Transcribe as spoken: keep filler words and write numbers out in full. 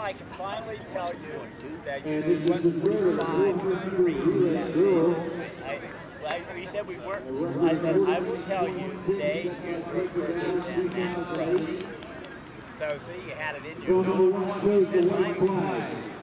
I can finally tell you that you went five, three, that day. I, like we said we weren't, I said, I will tell you today you were working and now right. So see, you had it in you. Number one,